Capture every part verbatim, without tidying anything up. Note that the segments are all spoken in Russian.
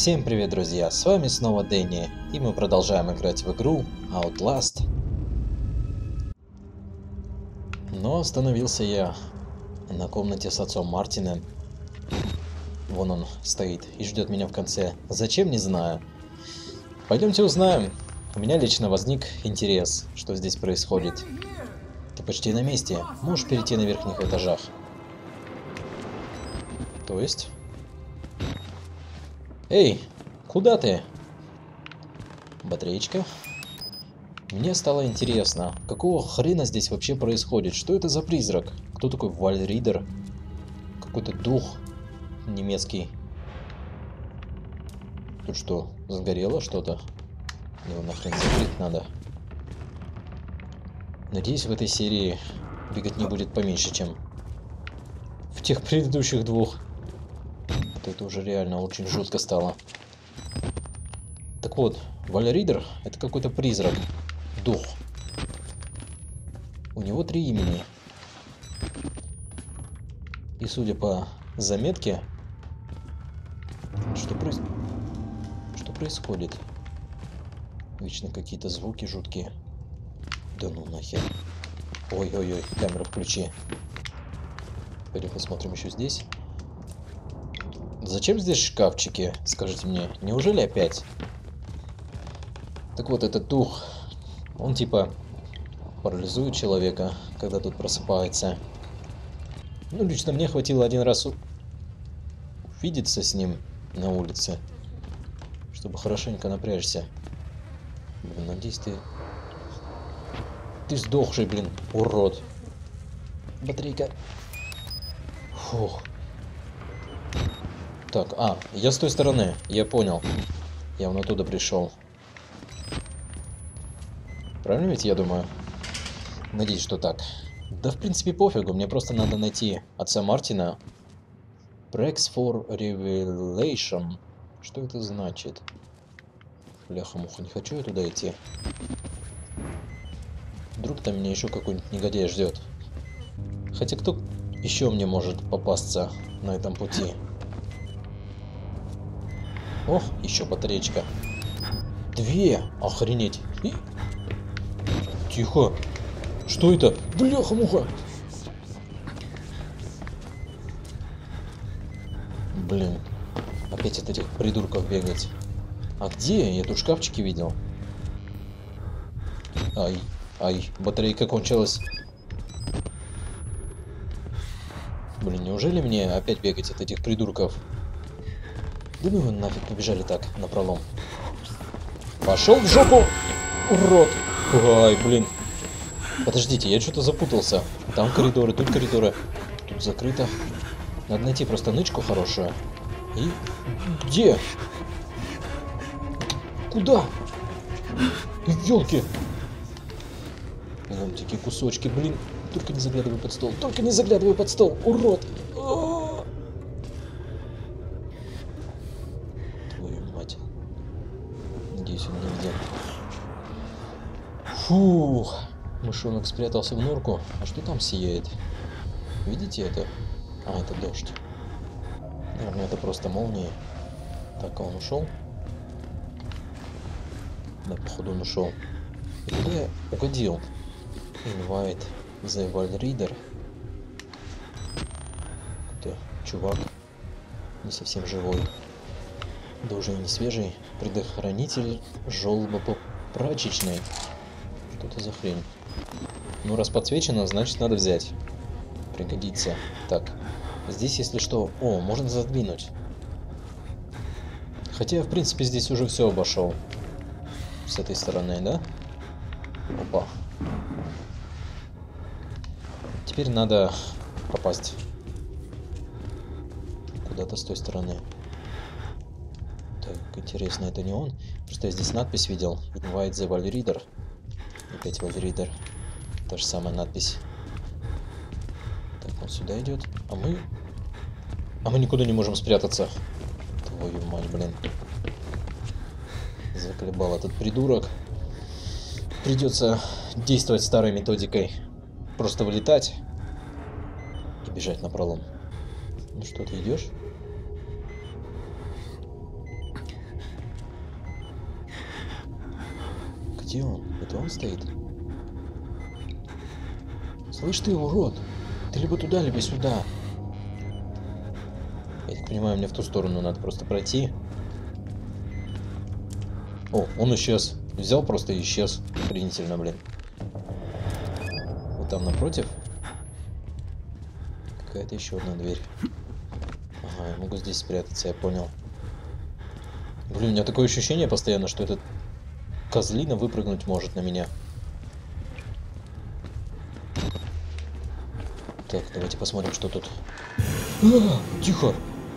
Всем привет, друзья! С вами снова Дэнни, и мы продолжаем играть в игру Outlast. Но остановился я на комнате с отцом Мартином. Вон он стоит и ждет меня в конце. Зачем, не знаю. Пойдемте узнаем. У меня лично возник интерес, что здесь происходит. Ты почти на месте. Можешь перейти на верхних этажах. То есть? Эй, куда ты? Батареечка. Мне стало интересно, какого хрена здесь вообще происходит? Что это за призрак? Кто такой Вальридер? Какой-то дух немецкий. Тут что, сгорело что-то? Его нахрен закрыть надо. Надеюсь, в этой серии бегать не будет поменьше, чем в тех предыдущих двух. Вот это уже реально очень жутко стало. Так вот, Вальридер — это какой-то призрак. Дух. У него три имени. И судя по заметке, что, проис... что происходит? Вечно какие-то звуки жуткие. Да ну нахер. Ой-ой-ой, камеру включи. Пойдем посмотрим еще здесь. Зачем здесь шкафчики? Скажите мне, неужели опять? Так вот, этот дух, он типа парализует человека, когда тут просыпается. Ну, лично мне хватило один раз увидеться с ним на улице, чтобы хорошенько напрячься. Блин, надеюсь, ты... Ты сдохший, блин, урод. Батарейка. Фух. Так, а, я с той стороны, я понял. Я вон оттуда пришел. Правильно ведь я думаю? Надеюсь, что так. Да, в принципе, пофигу. Мне просто надо найти отца Мартина. Prex for Revelation. Что это значит? Бляха-муха, не хочу я туда идти. Вдруг там меня еще какой-нибудь негодяй ждет. Хотя кто еще мне может попасться на этом пути? Ох, еще батареечка. Две! Охренеть! И... Тихо! Что это? Бляха-муха! Блин, опять от этих придурков бегать. А где? Я тут шкафчики видел. Ай, ай, батарейка кончилась. Блин, неужели мне опять бегать от этих придурков? Да ну вы нафиг побежали так, напролом. Пошел в жопу, урод! Ай, блин. Подождите, я что-то запутался. Там коридоры, тут коридоры. Тут закрыто. Надо найти просто нычку хорошую. И... Где? Куда? Ёлки! Ломтики, кусочки, блин. Только не заглядывай под стол. Только не заглядывай под стол, урод! А-а-а! Твою мать. Надеюсь, он нигде. Фух. Мышонок спрятался в норку. А что там сияет? Видите это? А, это дождь. Наверное, это просто молния. Так, а он ушел? Да, походу он ушел. И куда я угодил? Invite the Wallreader. Какой-то чувак. Не совсем живой. Да уже не свежий. Предохранитель желобопрачечной. Что это за хрень? Ну, раз подсвечено, значит надо взять. Пригодится. Так, здесь, если что... О, можно задвинуть. Хотя я, в принципе, здесь уже все обошел. С этой стороны, да? Опа. Теперь надо попасть куда-то с той стороны. Так, интересно, это не он? Просто я здесь надпись видел. Invite the Wallreader. Опять Wallreader. Та же самая надпись. Так, он сюда идет. А мы... А мы никуда не можем спрятаться. Твою мать, блин. Заколебал этот придурок. Придется действовать старой методикой. Просто вылетать и бежать напролом. Ну что, ты идешь? Где он? Это он стоит? Слышь ты, урод! Ты либо туда, либо сюда. Я так понимаю, мне в ту сторону надо просто пройти. О, он исчез. Взял просто и исчез. Охренительно, блин. Вот там напротив. Какая-то еще одна дверь. Ага, я могу здесь спрятаться, я понял. Блин, у меня такое ощущение постоянно, что этот козлина выпрыгнуть может на меня. Так, давайте посмотрим, что тут. А, тихо!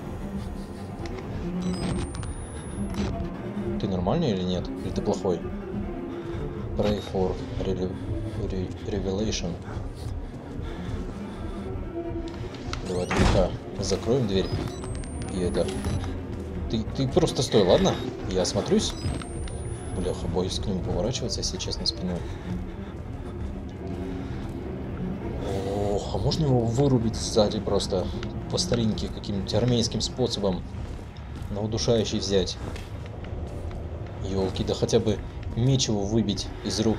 Ты нормальный или нет? Или ты плохой? Pray for re re revelation. Давай, тихо. Закроем дверь. И это... Ты, ты просто стой, ладно? Я осмотрюсь. Бляха, боюсь к нему поворачиваться, если честно, спиной. Ох, а можно его вырубить сзади просто по старинке каким-нибудь армейским способом? На удушающий взять. Ёлки, да хотя бы меч его выбить из рук.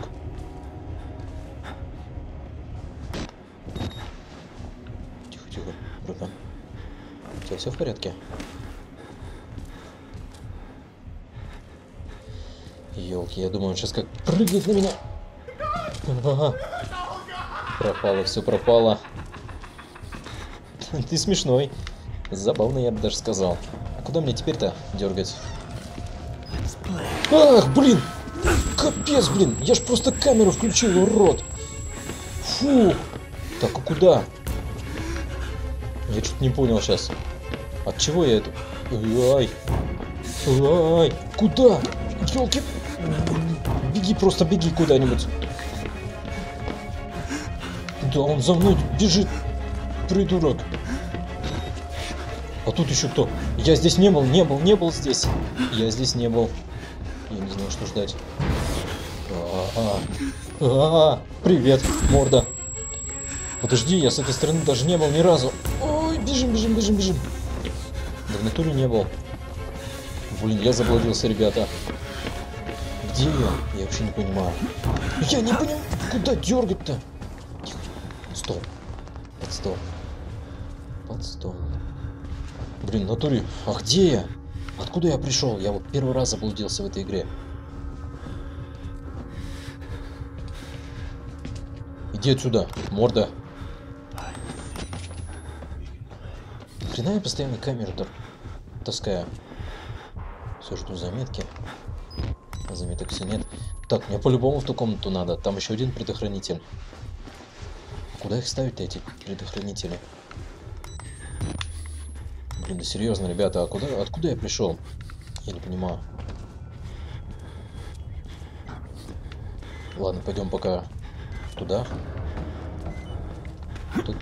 Тихо, тихо, братан. У тебя все в порядке? Ёлки, я думаю, он сейчас как прыгнет на меня. Ага. Пропало, все пропало. Ты смешной. Забавно, я бы даже сказал. А куда мне теперь-то дергать? Ах, блин! Капец, блин! Я ж просто камеру включил, урод! Фу! Так, а куда? Я что-то не понял сейчас. От чего я это? Ай! Ай! Куда? Ёлки! Беги, просто беги куда-нибудь. Да, он за мной бежит, придурок. А тут еще кто? Я здесь не был, не был, не был здесь. Я здесь не был. Я не знаю, что ждать. А-а-а. А-а-а. Привет, морда. Подожди, я с этой стороны даже не был ни разу. Ой, бежим, бежим, бежим, бежим. Да в натуре не был. Блин, я заблудился, ребята. Где я? Я вообще не понимаю. Я не понимаю, куда дергать-то? Стол. Под стол. Под стол. Блин, в натуре. А где я? Откуда я пришел? Я вот первый раз заблудился в этой игре. Иди отсюда, морда. Хрена я постоянно камеру таскаю. Все, жду заметки. Заметок все нет. Так, мне по-любому в ту комнату надо. Там еще один предохранитель. Куда их ставить-то, эти предохранители? Блин, да серьезно, ребята, а куда, откуда я пришел? Я не понимаю. Ладно, пойдем пока туда. Тут...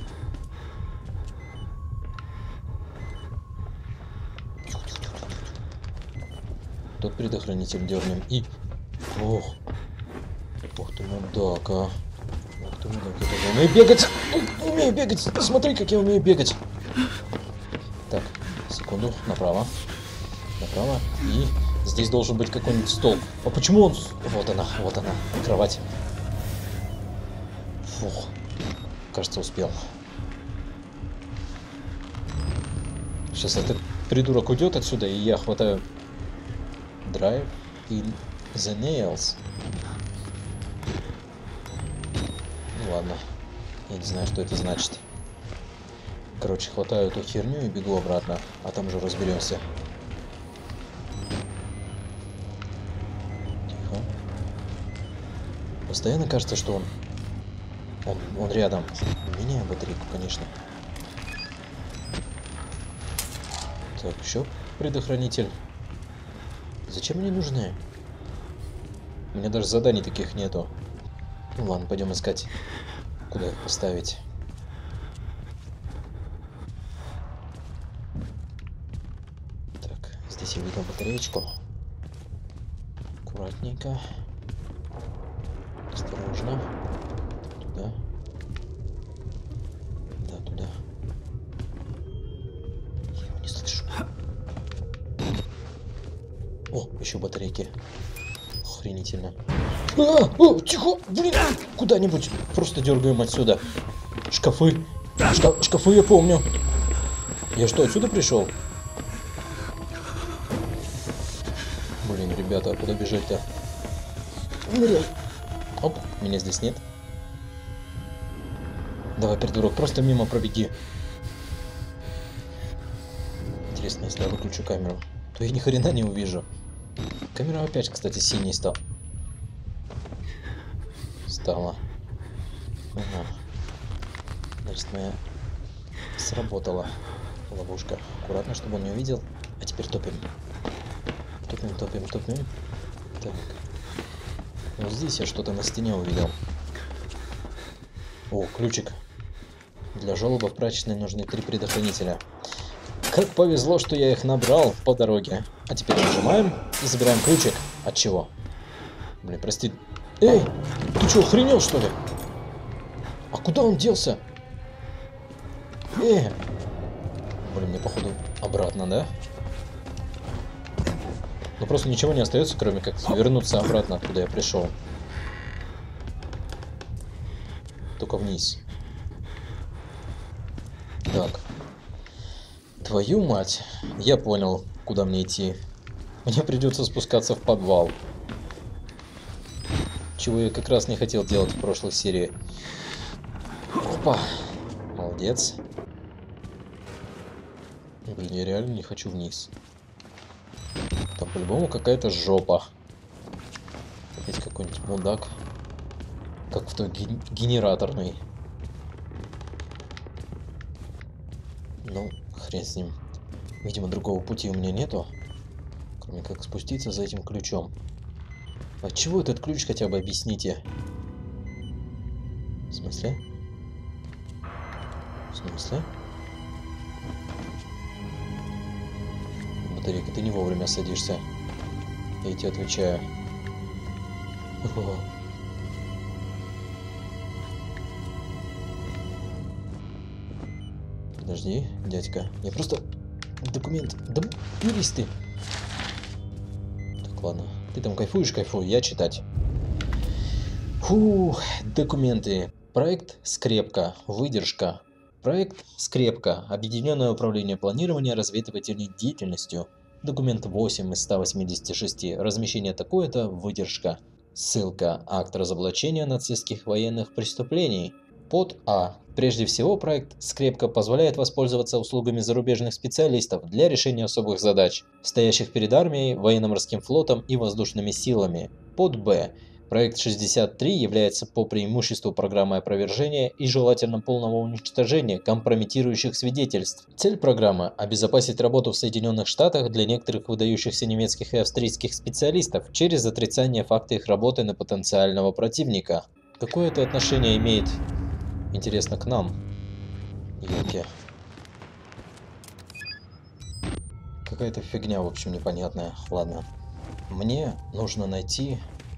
Тот предохранитель дернем и... Ох. Ох ты мудак, а. Ох ты мудак, я тоже умею бегать. Умею бегать. Смотри, как я умею бегать. Так, секунду, направо. Направо. И здесь должен быть какой-нибудь стол. А почему он... Вот она, вот она, кровать. Фух. Кажется, успел. Сейчас этот придурок уйдет отсюда, и я хватаю... Drive in the nails. Ну ладно. Я не знаю, что это значит. Короче, хватаю эту херню и бегу обратно. А там уже разберемся. Тихо. Постоянно кажется, что он... Он, он рядом. Меняю батарейку, конечно. Так, еще предохранитель. Зачем мне нужны? У меня даже заданий таких нету. Ну ладно, пойдем искать, куда их поставить. Так, здесь я видел батареечку. Аккуратненько. Осторожно. Туда. Да, туда. Я его не слышу. О, еще батарейки. Охренительно. А, о, тихо, блин, куда-нибудь. Просто дергаем отсюда. Шкафы. Шка шкафы я помню. Я что, отсюда пришел? Блин, ребята, а куда бежать-то? Оп, меня здесь нет. Давай, придурок, просто мимо пробеги. Интересно, если я выключу камеру, то я ни хрена не увижу. Камера опять, кстати, синий стал. Стала. Ага. Значит, моя сработала ловушка. Аккуратно, чтобы он не увидел. А теперь топим. Топим, топим, топим. Так. Вот здесь я что-то на стене увидел. О, ключик. Для желоба в прачечной нужны три предохранителя. Как повезло, что я их набрал по дороге. А теперь нажимаем и забираем ключик. От чего? Блин, прости. Эй, ты что, охренел, что ли? А куда он делся? Эй! Блин, мне походу обратно, да? Ну просто ничего не остается, кроме как вернуться обратно, откуда я пришел. Только вниз. Так. Твою мать. Я понял, куда мне идти. Мне придется спускаться в подвал. Чего я как раз не хотел делать в прошлой серии. Опа. Молодец. Блин, я реально не хочу вниз. Там по-любому какая-то жопа. Опять какой-нибудь мудак. Как в той ген генераторной. Ну, хрен с ним. Видимо, другого пути у меня нету. Кроме как спуститься за этим ключом. А чего этот ключ, хотя бы объясните? В смысле? В смысле? Батарейка, ты не вовремя садишься. Я тебе отвечаю. О. Подожди, дядька. Я просто... Документ. Да юрист ты. Так, ладно. Ты там кайфуешь, кайфуй. Я читать. Фу, документы. Проект «Скрепка». Выдержка. Проект «Скрепка». Объединенное управление планирования разведывательной деятельностью. Документ восемь из ста восьмидесяти шести. Размещение такое-то. Выдержка. Ссылка. Акт разоблачения нацистских военных преступлений. Под А. Прежде всего, проект «Скрепка» позволяет воспользоваться услугами зарубежных специалистов для решения особых задач, стоящих перед армией, военно-морским флотом и воздушными силами. Под Б. Проект шестьдесят три является по преимуществу программой опровержения и желательно полного уничтожения компрометирующих свидетельств. Цель программы – обезопасить работу в Соединенных Штатах для некоторых выдающихся немецких и австрийских специалистов через отрицание факта их работы на потенциального противника. Какое это отношение имеет, интересно, к нам? Ёлки. Какая-то фигня, в общем, непонятная. Ладно. Мне нужно найти...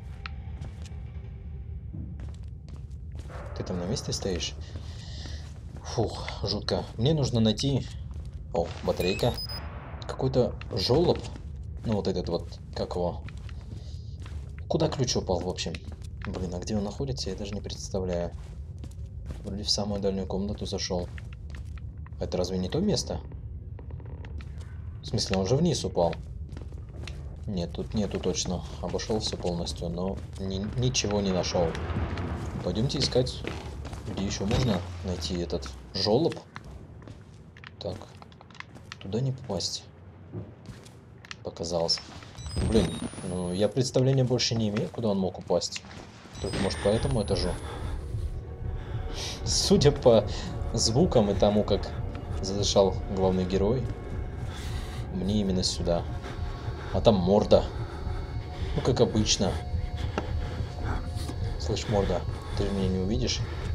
Ты там на месте стоишь? Фух, жутко. Мне нужно найти... О, батарейка. Какой-то жолоб. Ну, вот этот вот, как его... Куда ключ упал, в общем? Блин, а где он находится, я даже не представляю. Вроде в самую дальнюю комнату зашел. Это разве не то место? В смысле, он же вниз упал. Нет, тут нету точно. Обошел все полностью, но ни ничего не нашел. Пойдемте искать, где еще можно найти этот жолоб. Так, туда не попасть. Показалось. Блин, ну я представления больше не имею, куда он мог упасть. Только, может, по этому этажу. Судя по звукам и тому, как задышал главный герой, мне именно сюда. А там морда. Ну, как обычно. Слышь, морда, ты же меня не увидишь?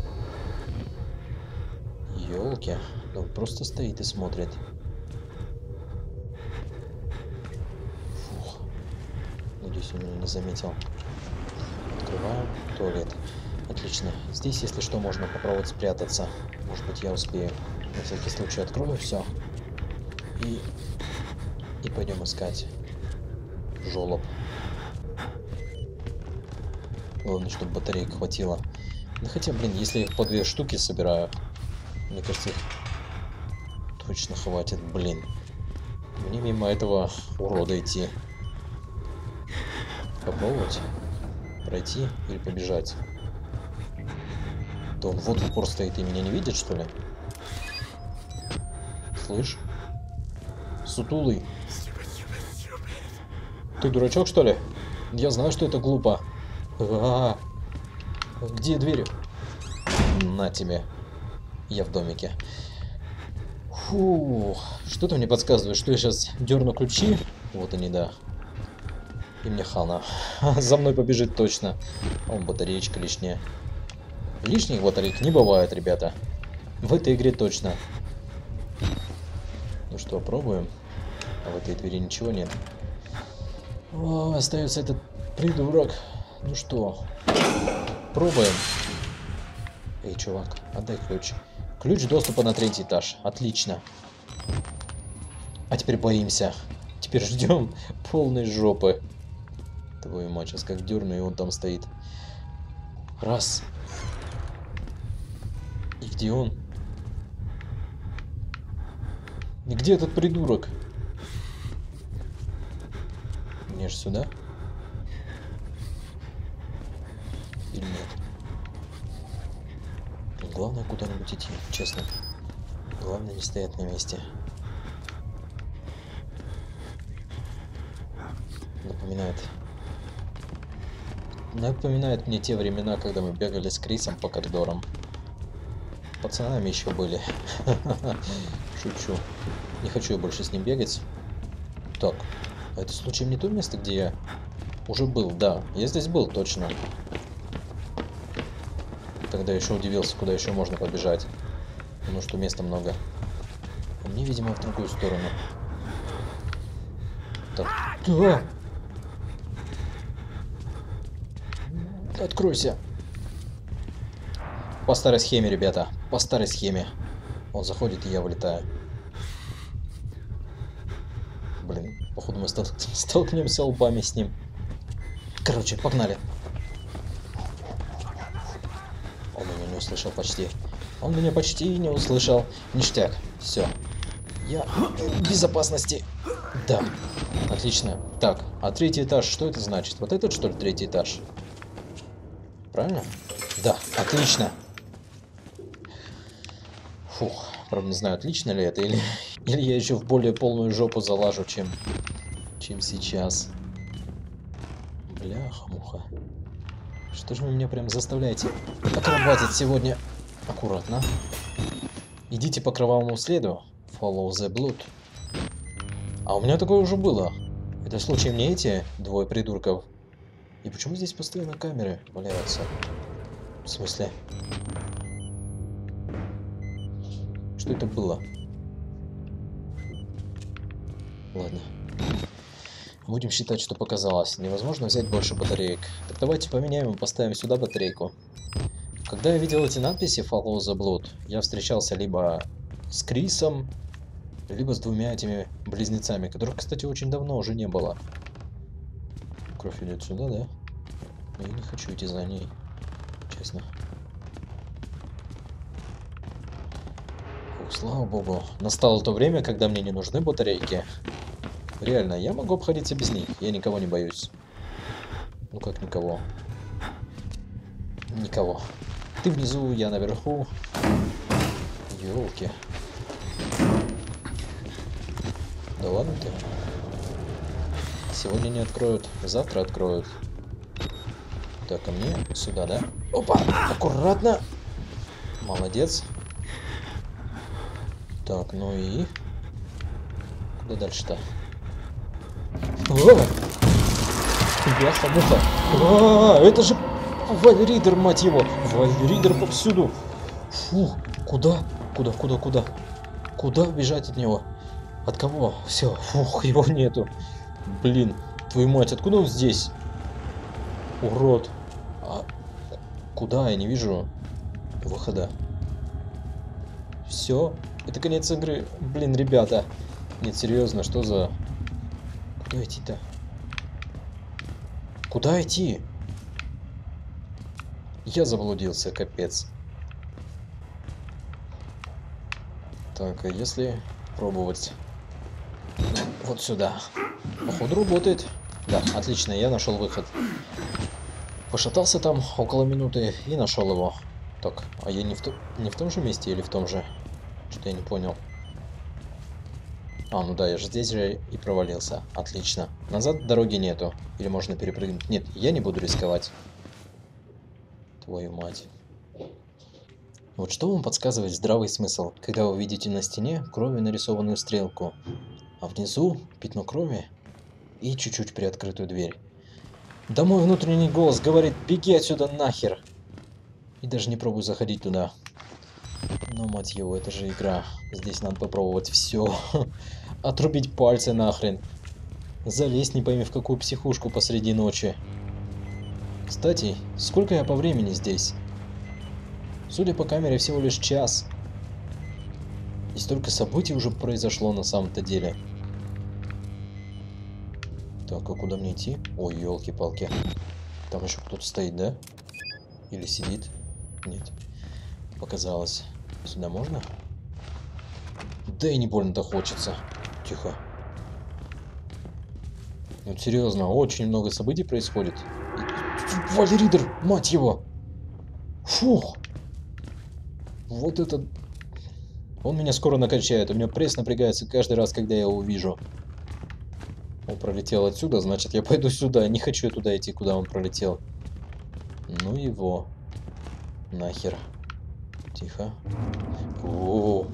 Ёлки, да он просто стоит и смотрит. Фух. Надеюсь, он меня не заметил. Открываем туалет. Отлично. Здесь, если что, можно попробовать спрятаться. Может быть, я успею. На всякий случай открою все. И... И пойдем искать жолоб. Главное, чтобы батареек хватило. Да хотя, блин, если их по две штуки собираю, мне кажется, их точно хватит, блин. Мне мимо этого урода идти. Попробовать? Пройти или побежать? Да он вот в упор стоит и меня не видит, что ли? Слышь? Сутулый. Ты дурачок, что ли? Я знаю, что это глупо. А-а-а. Где двери? На тебе. Я в домике. Фу. Что-то мне подсказывает, что я сейчас дерну ключи. Вот они, да. И мне хана. За мной побежит точно. О, батареечка лишняя. Лишних батареек не бывает, ребята. В этой игре точно. Ну что, пробуем. А в этой двери ничего нет. О, остается этот придурок. Ну что, пробуем. Эй, чувак, отдай ключ. Ключ доступа на третий этаж. Отлично. А теперь боимся. Теперь ждем полной жопы. Твою мать, сейчас как дерну, и он там стоит. Раз. И где он? И где этот придурок? Мне же сюда? Или нет? Главное куда-нибудь идти, честно. Главное не стоять на месте. Напоминает. Напоминает мне те времена, когда мы бегали с Крисом по коридорам. Пацанами еще были. Шучу. Не хочу я больше с ним бегать. Так. А это случаем не то место, где я уже был? Да, я здесь был, точно. Тогда еще удивился, куда еще можно побежать. Потому что места много. А мне, видимо, в другую сторону. Так. Да! Откройся! По старой схеме, ребята. По старой схеме. Он заходит, и я вылетаю. Блин, походу мы стол столкнемся лбами с ним. Короче, погнали. Он меня не услышал почти. Он меня почти не услышал. Ништяк. Все. Я в безопасности. Да. Отлично. Так, а третий этаж, что это значит? Вот этот, что ли, третий этаж? Правильно? Да, отлично. Фух. Правда, не знаю, отлично ли это, или, или я еще в более полную жопу залажу, чем, чем сейчас. Бляха-муха. Что же вы меня прям заставляете акробатить сегодня? Аккуратно. Идите по кровавому следу. Follow the blood. А у меня такое уже было. Это случаем не эти двое придурков? И почему здесь постоянно камеры валяются? В смысле? Что это было? Ладно. Будем считать, что показалось. Невозможно взять больше батареек. Так давайте поменяем и поставим сюда батарейку. Когда я видел эти надписи Follow the Blood, я встречался либо с Крисом, либо с двумя этими близнецами, которых, кстати, очень давно уже не было. Кровь идет сюда, да? Я не хочу идти за ней, честно. Фух, слава богу. Настало то время, когда мне не нужны батарейки. Реально, я могу обходиться без них. Я никого не боюсь. Ну как никого? Никого. Ты внизу, я наверху. Ёлки. Да ладно ты. Сегодня не откроют, завтра откроют. Так, ко мне сюда, да? Опа! Аккуратно! Молодец. Так, ну и... Куда дальше-то? Бляха-муха. А, это же Вальридер, мать его. Вальридер повсюду. Фух, куда? Куда, куда, куда? Куда бежать от него? От кого? Все, фух, его нету. Блин, твою мать, откуда он здесь? Урод. А куда? Я не вижу выхода. Все, это конец игры. Блин, ребята. Нет, серьезно, что за... Куда идти-то? Куда идти? Я заблудился, капец. Так, а если пробовать вот сюда? Походу работает. Да, отлично, я нашел выход. Пошатался там около минуты и нашел его. Так, а я не в, то... не в том же месте или в том же? Что-то я не понял. А, ну да, я же здесь же и провалился. Отлично. Назад дороги нету. Или можно перепрыгнуть? Нет, я не буду рисковать. Твою мать. Вот что вам подсказывает здравый смысл, когда вы видите на стене кровью нарисованную стрелку, а внизу пятно крови и чуть-чуть приоткрытую дверь? Да мой внутренний голос говорит: беги отсюда нахер! И даже не пробуй заходить туда. Но, мать его, это же игра. Здесь надо попробовать все. Отрубить пальцы нахрен. Залезть не пойми в какую психушку посреди ночи. Кстати, сколько я по времени здесь? Судя по камере, всего лишь час. И столько событий уже произошло на самом-то деле. Так, а куда мне идти? Ой, елки-палки. Там еще кто-то стоит, да? Или сидит? Нет. Показалось. Сюда можно? Да и не больно-то хочется. Тихо. Ну, серьезно, очень много событий происходит. Вальридер, мать его! Фух! Вот это... Он меня скоро накачает. У меня пресс напрягается каждый раз, когда я его увижу. Он пролетел отсюда, значит, я пойду сюда. Не хочу я туда идти, куда он пролетел. Ну его. Нахер. Тихо. О-о-о.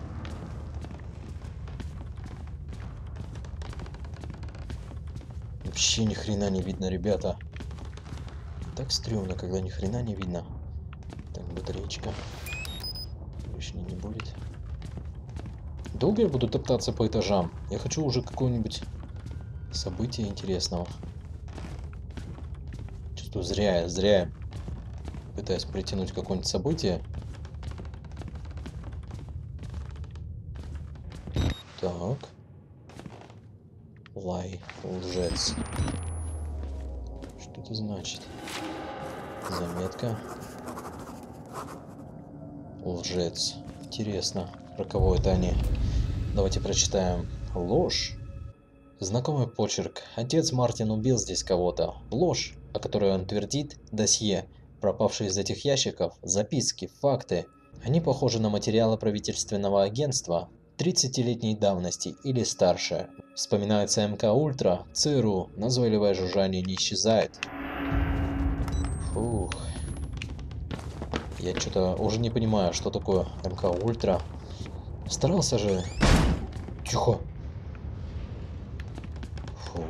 Вообще ни хрена не видно, ребята. Так стрёмно, когда ни хрена не видно. Так, батареечка. Лишней не будет. Долго я буду топтаться по этажам? Я хочу уже какого-нибудь события интересного. Чувствую, зря я, зря я пытаюсь притянуть какое-нибудь событие. Так. Лай, лжец. Что это значит? Заметка. Лжец. Интересно, про кого это они? Давайте прочитаем. Ложь. Знакомый почерк. Отец Мартин убил здесь кого-то. Ложь, о которой он твердит, досье. Пропавшие из этих ящиков, записки, факты. Они похожи на материалы правительственного агентства тридцатилетней давности или старше. Вспоминается эм ка Ультра, ЦРУ, назойливое жужжание не исчезает. Фух. Я что-то уже не понимаю, что такое эм ка Ультра. Старался же... Тихо. Фух.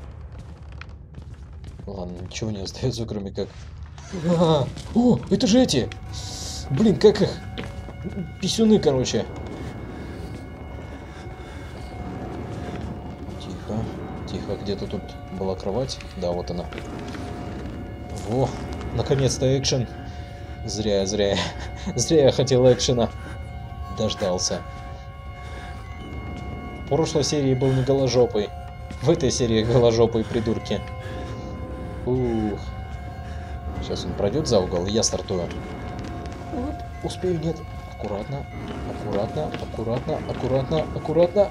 Ладно, ничего не остается, кроме как... А-а-а! О, это же эти! Блин, как их? Писюны, короче. Тихо, тихо, где-то тут была кровать. Да, вот она. Во, наконец-то экшен. Зря, зря, зря я хотел экшена. Дождался. В прошлой серии был не голожопый. В этой серии голожопый, придурки. Ух. Сейчас он пройдет за угол, и я стартую. Вот, успею, нет. Аккуратно, аккуратно, аккуратно, аккуратно, аккуратно.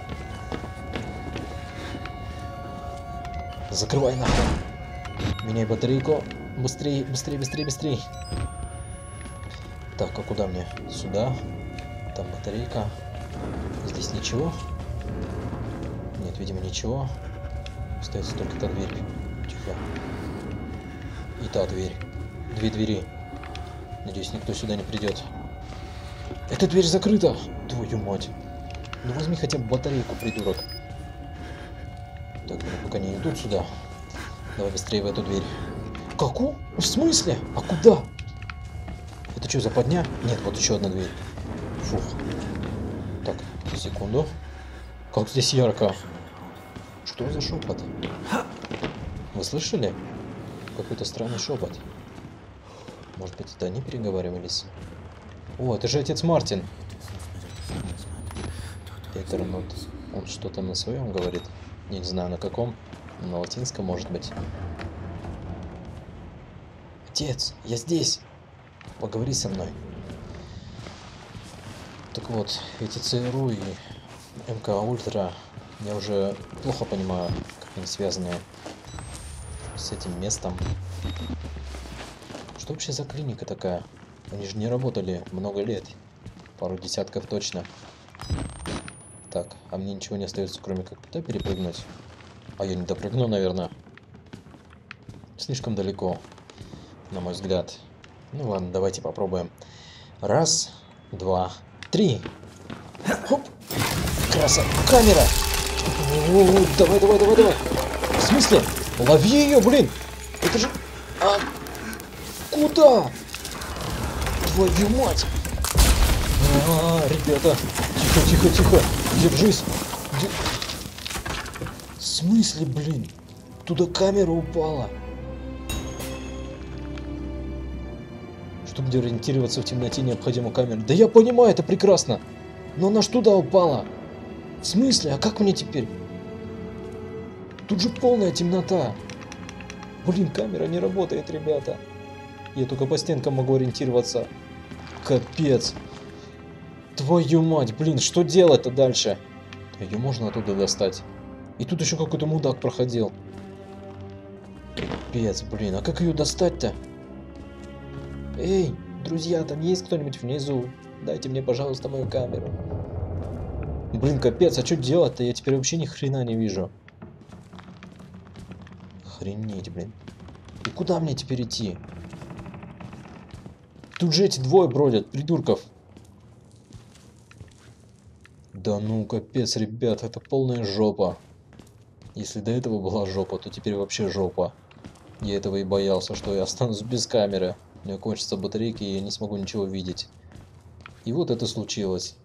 Закрывай нахуй. Меняй батарейку. Быстрее, быстрее, быстрее, быстрее. Так, а куда мне? Сюда. Там батарейка. Здесь ничего. Нет, видимо, ничего. Остается только та дверь. Тихо. И та дверь. Две двери. Надеюсь, никто сюда не придет. Эта дверь закрыта! Твою мать. Ну возьми хотя бы батарейку, придурок. Так, ну пока не идут сюда. Давай быстрее в эту дверь. Какую? В смысле? А куда? Это что, западня? Нет, вот еще одна дверь. Фух. Так, секунду. Как здесь ярко. Что за шепот? Вы слышали? Какой-то странный шепот. Может быть, это они переговаривались? О, это же отец Мартин. Этернут. Он что-то на своем говорит. Не знаю на каком. На латинском, может быть. Отец, я здесь. Поговори со мной. Так вот, эти ЦРУ и МК Ультра, я уже плохо понимаю, как они связаны с этим местом. Что вообще за клиника такая? Они же не работали много лет. Пару десятков точно. Так, а мне ничего не остается, кроме как туда перепрыгнуть. А я не допрыгну, наверное. Слишком далеко, на мой взгляд. Ну ладно, давайте попробуем. Раз, два, три. Хоп! Краса! Камера! О-о-о, давай, давай, давай, давай! В смысле? Лови ее, блин! Это же... А... Куда? Твою мать! А, -а, -а ребята! Тихо, тихо, тихо! Держись! Дер... В смысле, блин? Туда камера упала! Чтобы ориентироваться в темноте, необходима камера. Да я понимаю, это прекрасно! Но она ж туда упала! В смысле? А как мне теперь? Тут же полная темнота! Блин, камера не работает, ребята! Я только по стенкам могу ориентироваться. Капец! Твою мать, блин, что делать-то дальше? Ее можно оттуда достать. И тут еще какой-то мудак проходил. Капец, блин, а как ее достать-то? Эй, друзья, там есть кто-нибудь внизу? Дайте мне, пожалуйста, мою камеру. Блин, капец, а что делать-то? Я теперь вообще ни хрена не вижу. Охренеть, блин. И куда мне теперь идти? Тут же эти двое бродят, придурков. Да ну, капец, ребят, это полная жопа. Если до этого была жопа, то теперь вообще жопа. Я этого и боялся, что я останусь без камеры. У меня кончатся батарейки, и я не смогу ничего видеть. И вот это случилось.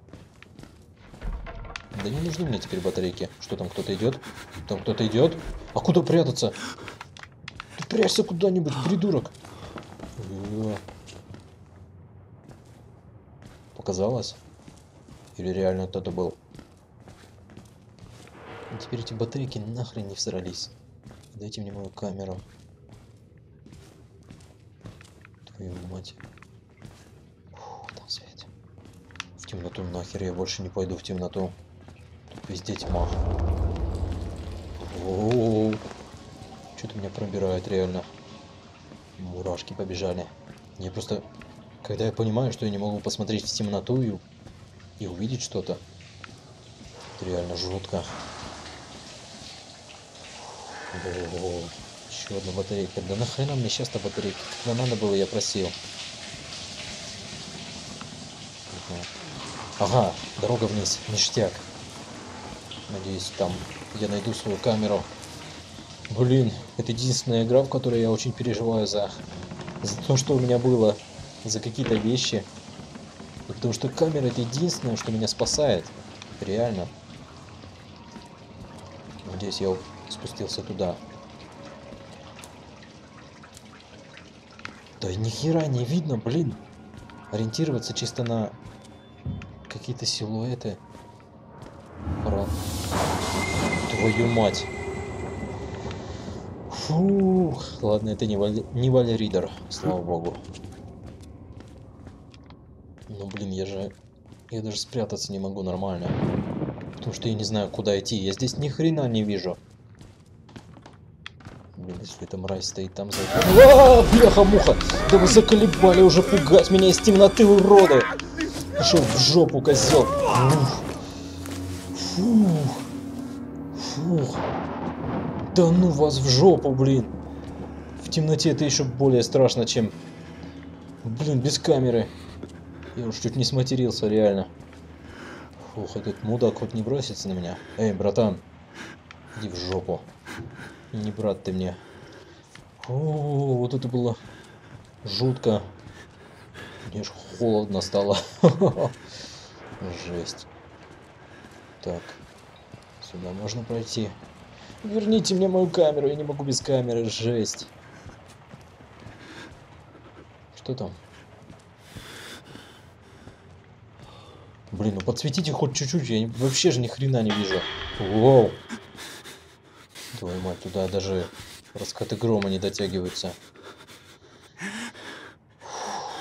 Да не нужны мне теперь батарейки. Что там, кто-то идет? Там кто-то идет? А куда прятаться? Ты прячься куда-нибудь, придурок. Показалось? Или реально кто-то был? И теперь эти батарейки нахрен не всрались. Дайте мне мою камеру. Твою мать. Фу, там свет. В темноту нахер, я больше не пойду в темноту. Тут везде тьма. О-о-о. Что-то меня пробирает реально. Мурашки побежали. Я просто... Когда я понимаю, что я не могу посмотреть в темноту и, и увидеть что-то, это реально жутко. О-о-о. Еще одна батарейка. Да нахрена мне сейчас-то батарейка? Когда надо было, я просил. Ага, дорога вниз. Ништяк. Надеюсь, там я найду свою камеру. Блин, это единственная игра, в которой я очень переживаю за, за то, что у меня было. За какие-то вещи. Потому что камера — это единственное, что меня спасает. Реально. Надеюсь, я спустился туда. Да ни хера не видно, блин. Ориентироваться чисто на какие-то силуэты. Пора. Твою мать. Фух. Ладно, это не Валь... не Валь Ридер, слава богу. Ну блин, я же... Я даже спрятаться не могу нормально. Потому что я не знаю, куда идти. Я здесь ни хрена не вижу. Блин, если эта мразь стоит там за... А, бляха-муха! Да вы заколебали уже пугать меня из темноты, уроды! Пошел в жопу, козел! Фух. Фух. Фух. Да ну вас в жопу, блин! В темноте это еще более страшно, чем... Блин, без камеры. Я уж чуть не сматерился, реально. Фух, этот мудак хоть не бросится на меня. Эй, братан, иди в жопу. Не брат ты мне. О, вот это было жутко. Мне аж холодно стало. Жесть. Так, сюда можно пройти. Верните мне мою камеру, я не могу без камеры, жесть. Что там? Блин, ну подсветите хоть чуть-чуть, я вообще же ни хрена не вижу. Воу. Твою мать, туда даже раскаты грома не дотягиваются.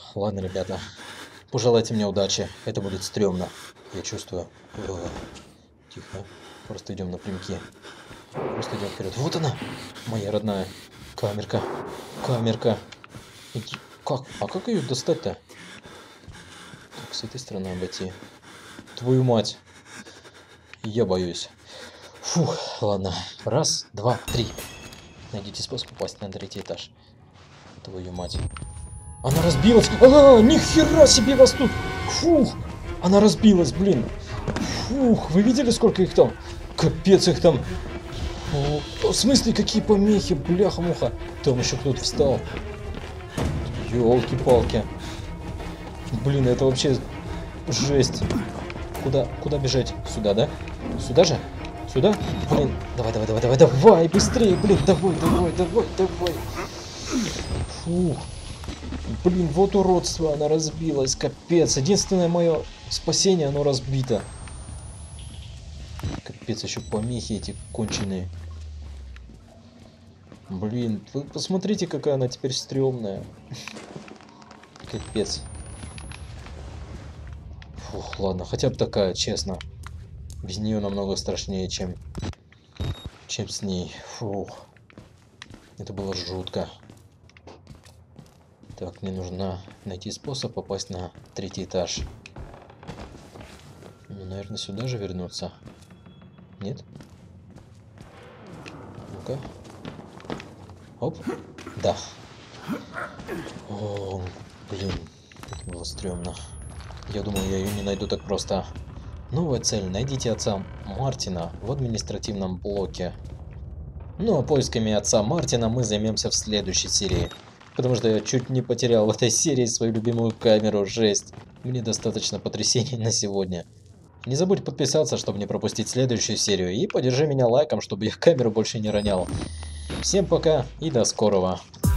ладно, ребята. Пожелайте мне удачи. Это будет стрёмно. Я чувствую. О, тихо. Просто идем напрямки. Просто идем вперед. Вот она! Моя родная. Камерка. Камерка. Иди. Как? А как ее достать-то? Так, с этой стороны обойти. Твою мать. Я боюсь. Фух, ладно. Раз, два, три. Найдите способ попасть на третий этаж. Твою мать. Она разбилась. А, нихера себе вас тут. Фух. Она разбилась, блин. Фух, вы видели, сколько их там? Капец, их там. О, в смысле, какие помехи, бляха-муха. Там еще кто-то встал. Ёлки-палки. Блин, это вообще жесть. Куда, куда бежать? Сюда, да? Сюда же? Сюда? Блин, давай, давай, давай, давай, давай, быстрее, блин, давай, давай, давай, давай. Фух. Блин, вот уродство, она разбилась, капец. Единственное мое спасение, оно разбито. Капец, еще помехи эти конченые. Блин, вы посмотрите, какая она теперь стрёмная. Капец. Фух, ладно, хотя бы такая, честно. Без нее намного страшнее, чем, чем с ней. Фух. Это было жутко. Так, мне нужно найти способ попасть на третий этаж. Ну, наверное, сюда же вернуться. Нет? Ну-ка. Оп. Да. О, блин. Это было стрёмно. Я думаю, я ее не найду так просто. Новая цель. Найдите отца Мартина в административном блоке. Ну, а поисками отца Мартина мы займемся в следующей серии. Потому что я чуть не потерял в этой серии свою любимую камеру. Жесть. Мне достаточно потрясений на сегодня. Не забудь подписаться, чтобы не пропустить следующую серию. И поддержи меня лайком, чтобы я камеру больше не ронял. Всем пока и до скорого.